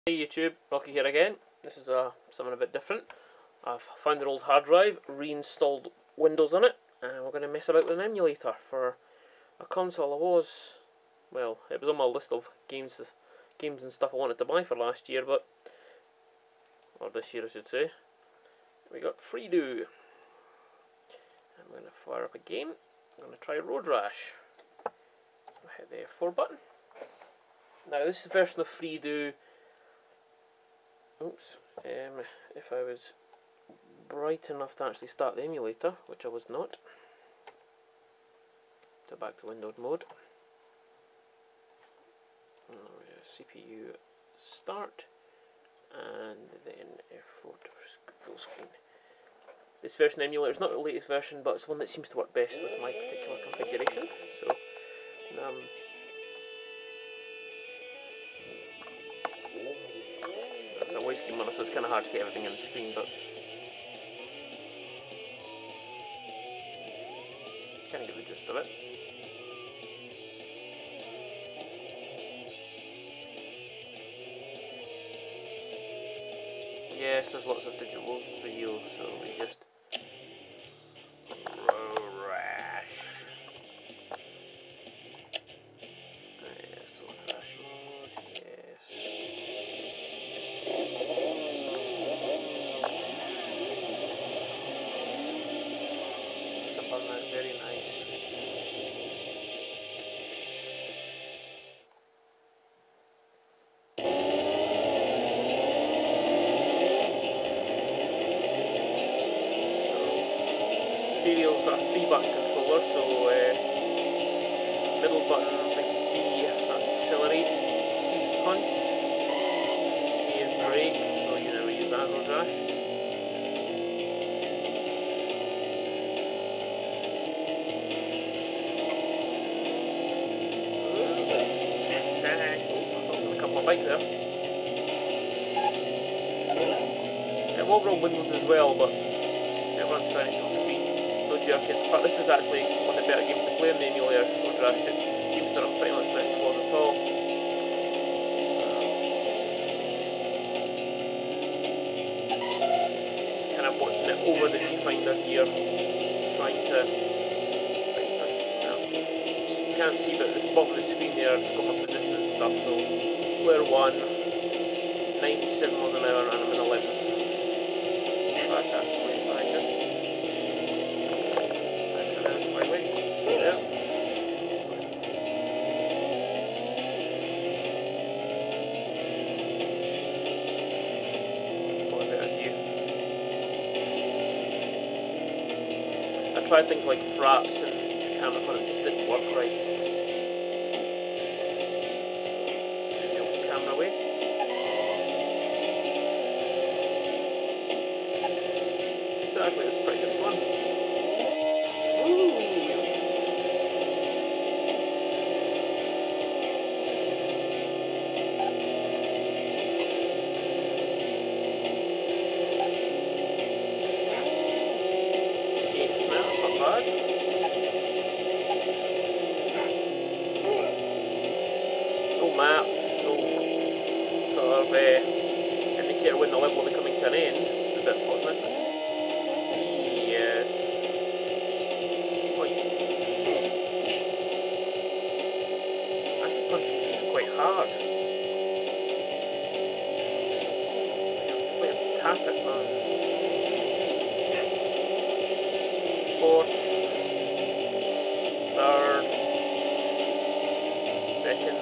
Hey YouTube, Rocky here again. This is something a bit different. I've found an old hard drive, reinstalled Windows on it, and we're going to mess about with an emulator for a console. It was on my list of games and stuff I wanted to buy for last year, or this year I should say. We got FeeDo. I'm going to fire up a game. I'm going to try Rash. I'll hit the F4 button. Now this is a version of FeeDo. Oops, if I was bright enough to actually start the emulator, which I was not. So back to windowed mode. CPU start, and then F4 to full screen. This version of the emulator is not the latest version, but it's one that seems to work best with my particular configuration. So, it's a widescreen monitor, so it's kind of hard to get everything on the screen, but kind of get the gist of it. Yes, there's lots of digital video, so we just Rash. Yes, so Rash mode, yes. It's a button that's very nice. FeeDo's got a 3-button controller, so middle button, I think B, that's accelerate, C is punch, A is brake, so you never use that on Rash. I thought there was a couple of bike there. It will run Windows as well, but it runs fine full screen. No jerking. In fact, this is actually one of the better games to play in the emulator on Rash. It seems to run pretty much without flaws at all. Kind of watching it over the viewfinder here, trying to. You can't see, but at the bottom of the screen there, it's got my position and stuff. So, player 1, 97 miles an hour, and I'm in 11th. In fact, actually, if I just. Slightly. See there? What a better view. I tried things like fraps and these camera, but it just didn't work right. Move the old camera away. So actually, it's pretty good fun. No map, no sort of indicator when the level will be coming to an end, which is a bit unfortunate. Yes. Actually, punching seems quite hard. It's like to tap it, man. Fourth. Third. Second.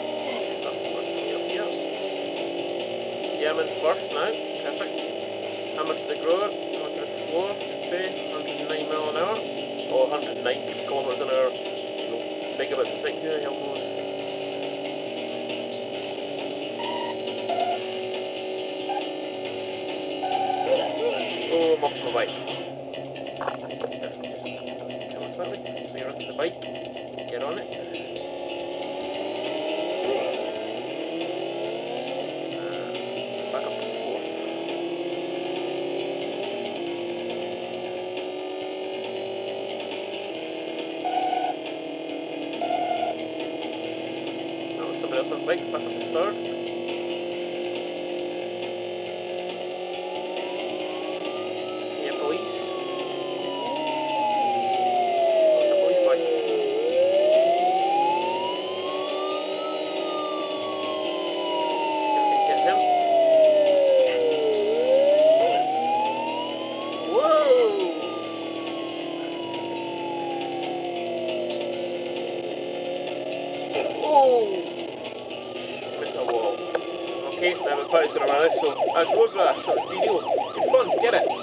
Yeah, I'm in first now. Perfect. Hammer to the grower, hammer to the floor, should say. 109 mile an hour. Or 109 kilometers an hour. Megabits a second, who the hell knows? Oh, I'm off my bike. So you're onto the bike, get on it. Back up to fourth. Now somebody else on the bike, back up to third. Oh! Missed a wall. Okay, now my battery's going to run out, so that's Road Rash on FeeDo. Good fun, get it!